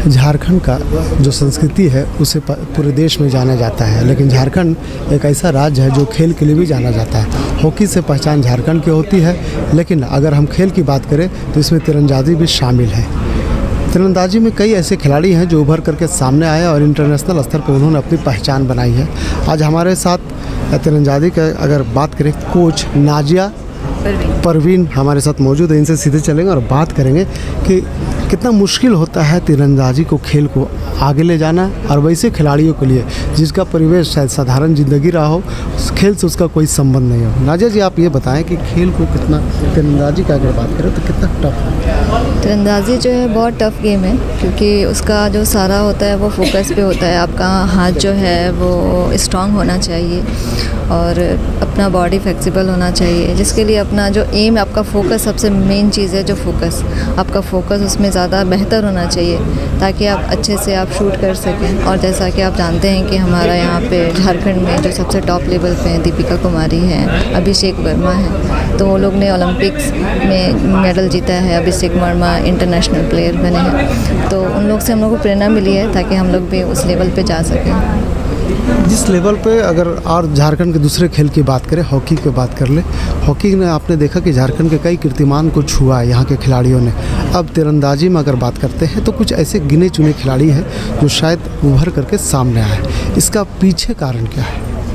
झारखंड का जो संस्कृति है उसे पूरे देश में जाना जाता है, लेकिन झारखंड एक ऐसा राज्य है जो खेल के लिए भी जाना जाता है। हॉकी से पहचान झारखंड की होती है, लेकिन अगर हम खेल की बात करें तो इसमें तीरंदाजी भी शामिल है। तीरंदाजी में कई ऐसे खिलाड़ी हैं जो उभर करके सामने आए और इंटरनेशनल स्तर पर उन्होंने अपनी पहचान बनाई है। आज हमारे साथ तीरंदाजी का अगर बात करें, कोच नाजिया परवीन हमारे साथ मौजूद है। इनसे सीधे चलेंगे और बात करेंगे कि कितना मुश्किल होता है तीरंदाजी को, खेल को आगे ले जाना, और वैसे खिलाड़ियों के लिए जिसका परिवेश शायद साधारण ज़िंदगी रहा हो, खेल से उसका कोई संबंध नहीं हो। नाजिया जी, आप ये बताएं कि खेल को कितना, तीरंदाजी का अगर बात करें तो कितना टफ है? तीरंदाजी जो है बहुत टफ गेम है, क्योंकि उसका जो सारा होता है वो फोकस पे होता है। आपका हाथ जो है वो स्ट्रांग होना चाहिए और अपना बॉडी फ्लेक्सिबल होना चाहिए, जिसके लिए अपना जो एम, आपका फोकस सबसे मेन चीज़ है। जो फोकस, आपका फोकस उसमें ज़्यादा बेहतर होना चाहिए ताकि आप अच्छे से आप शूट कर सकें। और जैसा कि आप जानते हैं कि हमारा यहाँ पे झारखंड में जो सबसे टॉप लेवल पे दीपिका कुमारी है, अभिषेक वर्मा है, तो वो लोग ने ओलंपिक्स में मेडल जीता है। अभिषेक वर्मा इंटरनेशनल प्लेयर बने हैं, तो उन लोग से हम लोग को प्रेरणा मिली है ताकि हम लोग भी उस लेवल पे जा सकें। जिस लेवल पे अगर और झारखंड के दूसरे खेल की बात करें, हॉकी की बात कर ले, हॉकी ने आपने देखा कि झारखंड के कई कीर्तिमान को छुआ है यहाँ के खिलाड़ियों ने। अब तीरंदाजी में अगर बात करते हैं तो कुछ ऐसे गिने चुने खिलाड़ी हैं जो शायद उभर करके सामने आए। इसका पीछे कारण क्या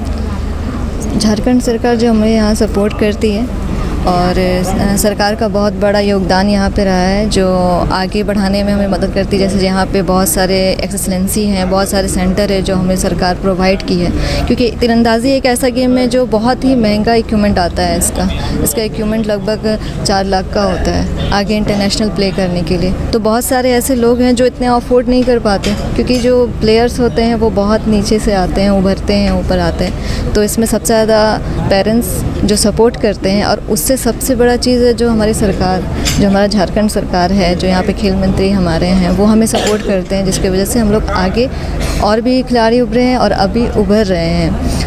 है? झारखंड सरकार जो हमें यहाँ सपोर्ट करती है, और सरकार का बहुत बड़ा योगदान यहाँ पे रहा है जो आगे बढ़ाने में हमें मदद करती है। जैसे यहाँ पे बहुत सारे एक्सेलेंसी हैं, बहुत सारे सेंटर है जो हमें सरकार प्रोवाइड की है, क्योंकि तीरंदाजी एक ऐसा गेम है जो बहुत ही महंगा इक्विपमेंट आता है। इसका इक्विपमेंट लगभग 4 लाख का होता है आगे इंटरनेशनल प्ले करने के लिए। तो बहुत सारे ऐसे लोग हैं जो इतने अफोर्ड नहीं कर पाते, क्योंकि जो प्लेयर्स होते हैं वो बहुत नीचे से आते हैं, उभरते हैं, ऊपर आते हैं। तो इसमें सबसे ज़्यादा पेरेंट्स जो सपोर्ट करते हैं, और उससे सबसे बड़ा चीज़ है जो हमारी सरकार, जो हमारा झारखंड सरकार है, जो यहाँ पे खेल मंत्री हमारे हैं, वो हमें सपोर्ट करते हैं, जिसकी वजह से हम लोग आगे और भी खिलाड़ी उभरे हैं और अभी उभर रहे हैं।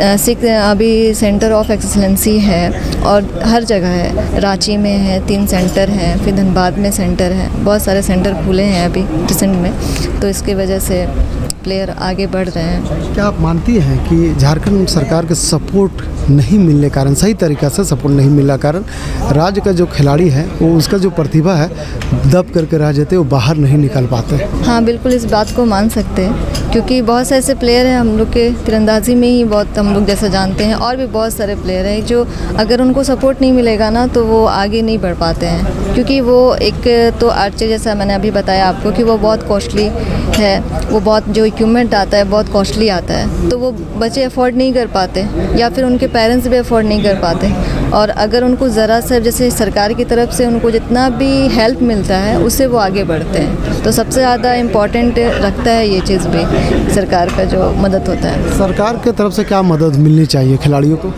अभी सेंटर ऑफ एक्सेलेंसी है और हर जगह है। रांची में है 3 सेंटर हैं, फिर धनबाद में सेंटर है, बहुत सारे सेंटर खुले हैं अभी रिसेंट में। तो इसकी वजह से प्लेयर आगे बढ़ रहे हैं। क्या आप मानती हैं कि झारखंड सरकार के सपोर्ट नहीं मिलने कारण, सही तरीक़ा से सपोर्ट नहीं मिलने कारण राज्य का जो खिलाड़ी है वो उसका जो प्रतिभा है दब करके रह जाते, वो बाहर नहीं निकल पाते? हाँ, बिल्कुल इस बात को मान सकते हैं, क्योंकि बहुत से ऐसे प्लेयर हैं हम लोग के तीरंदाजी में ही, बहुत हम लोग जैसा जानते हैं, और भी बहुत सारे प्लेयर हैं जो अगर उनको सपोर्ट नहीं मिलेगा ना तो वो आगे नहीं बढ़ पाते हैं। क्योंकि वो एक तो आर्चरी, जैसा मैंने अभी बताया आपको, कि वो बहुत कॉस्टली है, वो बहुत जो इक्विपमेंट आता है बहुत कॉस्टली आता है, तो वो बच्चे अफोर्ड नहीं कर पाते, या फिर उनके पेरेंट्स भी अफोर्ड नहीं कर पाते। और अगर उनको ज़रा सा जैसे सरकार की तरफ से उनको जितना भी हेल्प मिलता है उससे वो आगे बढ़ते हैं। तो सबसे ज़्यादा इम्पॉर्टेंट रखता है ये चीज़ भी, सरकार का जो मदद होता है। सरकार की तरफ से क्या मदद मिलनी चाहिए खिलाड़ियों को?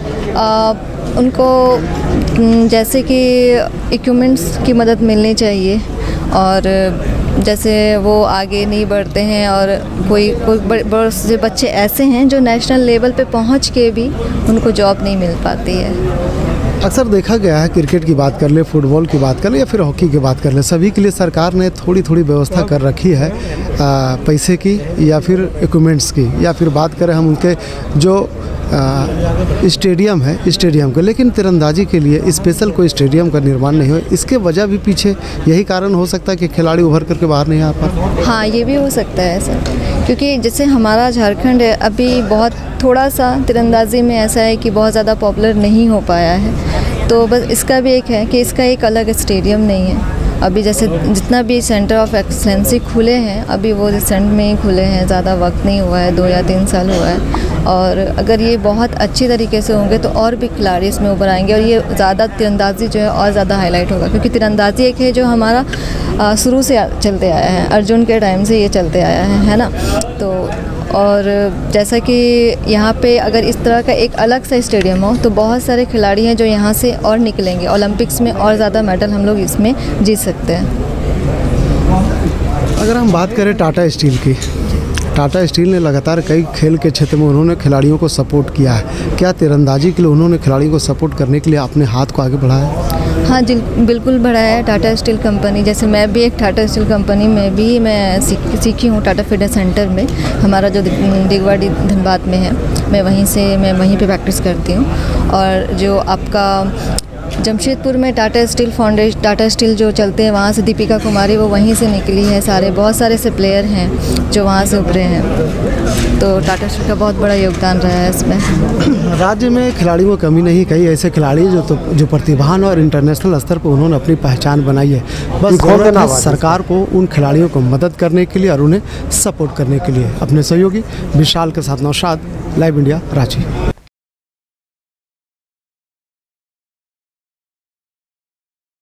उनको जैसे कि इक्विपमेंट्स की मदद मिलनी चाहिए, और जैसे वो आगे नहीं बढ़ते हैं, और कोई बहुत से बच्चे ऐसे हैं जो नेशनल लेवल पे पहुंच के भी उनको जॉब नहीं मिल पाती है। अक्सर देखा गया है, क्रिकेट की बात कर ले, फुटबॉल की बात कर ले, या फिर हॉकी की बात कर ले, सभी के लिए सरकार ने थोड़ी थोड़ी व्यवस्था कर रखी है पैसे की या फिर इक्विपमेंट्स की, या फिर बात करें हम उनके जो स्टेडियम है, स्टेडियम के। लेकिन तीरंदाजी के लिए स्पेशल कोई स्टेडियम का निर्माण नहीं हुआ। इसके वजह भी पीछे यही कारण हो सकता है कि खिलाड़ी उभर करके बाहर नहीं आ पाते? हाँ, ये भी हो सकता है सर, क्योंकि जैसे हमारा झारखंड है अभी बहुत थोड़ा सा तीरंदाजी में ऐसा है कि बहुत ज़्यादा पॉपुलर नहीं हो पाया है। तो बस इसका भी एक है कि इसका एक अलग स्टेडियम नहीं है। अभी जैसे जितना भी सेंटर ऑफ एक्सेलेंसी खुले हैं अभी वो रिसेंट में ही खुले हैं, ज़्यादा वक्त नहीं हुआ है, 2 या 3 साल हुआ है। और अगर ये बहुत अच्छी तरीके से होंगे तो और भी खिलाड़ी इसमें उभर आएंगे, और ये ज़्यादा तीरंदाजी जो है और ज़्यादा हाईलाइट होगा, क्योंकि तीरंदाजी एक है जो हमारा शुरू से चलते आया है, अर्जुन के टाइम से ये चलते आया है ना। तो और जैसा कि यहाँ पे अगर इस तरह का एक अलग सा स्टेडियम हो तो बहुत सारे खिलाड़ी हैं जो यहाँ से और निकलेंगे, ओलंपिक्स में और ज़्यादा मेडल हम लोग इसमें जीत सकते हैं। अगर हम बात करें टाटा स्टील की, टाटा स्टील ने लगातार कई खेल के क्षेत्र में उन्होंने खिलाड़ियों को सपोर्ट किया है। क्या तीरंदाजी के लिए उन्होंने खिलाड़ियों को सपोर्ट करने के लिए अपने हाथ को आगे बढ़ाया? हाँ जी, बिल्कुल बढ़ाया है टाटा स्टील कंपनी। जैसे मैं भी एक टाटा स्टील कंपनी में भी मैं सीखी हूँ, टाटा फिटनेस सेंटर में। हमारा जो दिगवाड़ी धनबाद में है, मैं वहीं पे प्रैक्टिस करती हूँ। और जो आपका जमशेदपुर में टाटा स्टील जो चलते हैं, वहाँ से दीपिका कुमारी वो वहीं से निकली है। बहुत सारे से प्लेयर हैं जो वहाँ से उभरे हैं, तो टाटा स्टील का बहुत बड़ा योगदान रहा है इसमें। राज्य में खिलाड़ियों की कमी नहीं, कई ऐसे खिलाड़ी जो प्रतिभावान और इंटरनेशनल स्तर पर उन्होंने अपनी पहचान बनाई है। बस जरूरत है सरकार को उन खिलाड़ियों को मदद करने के लिए और उन्हें सपोर्ट करने के लिए। अपने सहयोगी विशाल के साथ नौशाद, लाइव इंडिया, रांची।